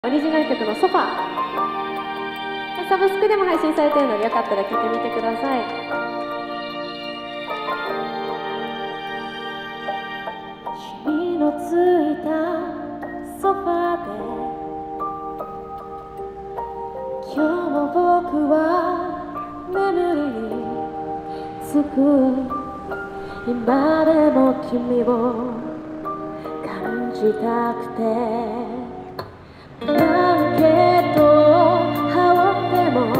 オリジナル曲の「ソファー」サブスクでも配信されているのでよかったら聴いてみてください。君のついたソファーで今日も僕は眠りにつく。今でも君を感じたくてブランケットを羽織っても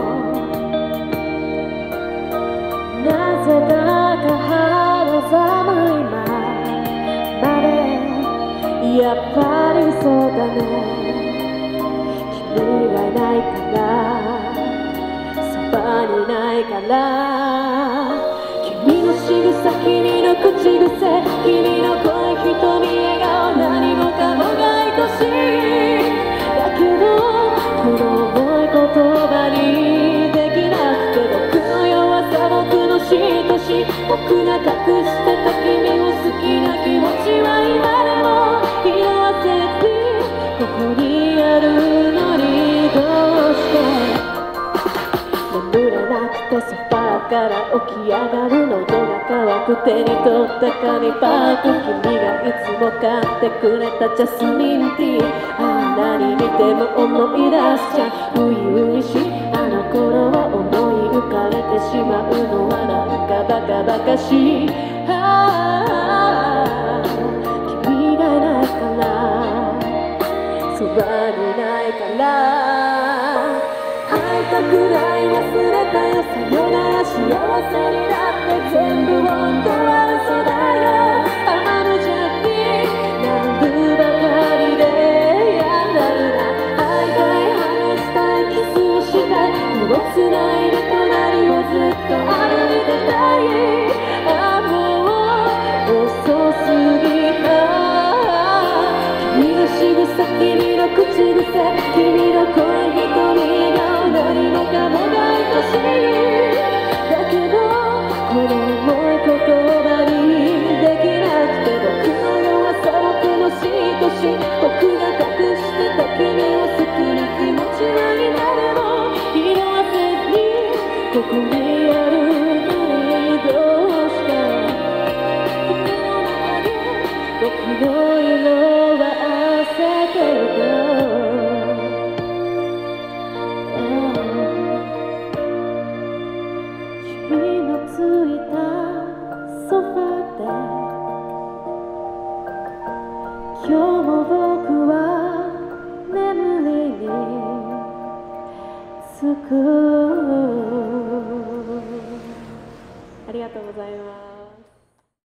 なぜだか肌寒いままでやっぱりそうだね。君がいないからそばにいないから君の仕草君の口癖君の声瞳笑顔何もかもが愛しいこの重い言葉にできなくて僕の弱さ僕の嫉妬し僕が隠してた君を好きな気持ちは今でも色あせずここにあるのにどうして眠れなくてソファーから起き上がる喉が渇く手に取った紙パック君がいつも買ってくれたジャスミンティー何見ても思い出しちゃう初々しいあの頃を思い浮かべてしまうのはなんかバカバカしい君がいないからそばにいないから会いたくない忘れたよさよなら幸せになって全部本当は嘘だよあのジャッキー南部ばかりでやんだるな会いたい話したいキスをしたい手をつないで隣をずっと歩いてたいもう遅すぎた君の仕草君の口癖君の声瞳笑顔何もかもが愛しいだけどこの重い言葉にできなくて僕の弱さ僕の嫉妬し僕が隠してた君を好きな気持ちは今でも色あせにここにあるのにどうして君の中で僕の色は焦ってるか君のついたソファーで今日も僕は眠りにつく。ありがとうございます。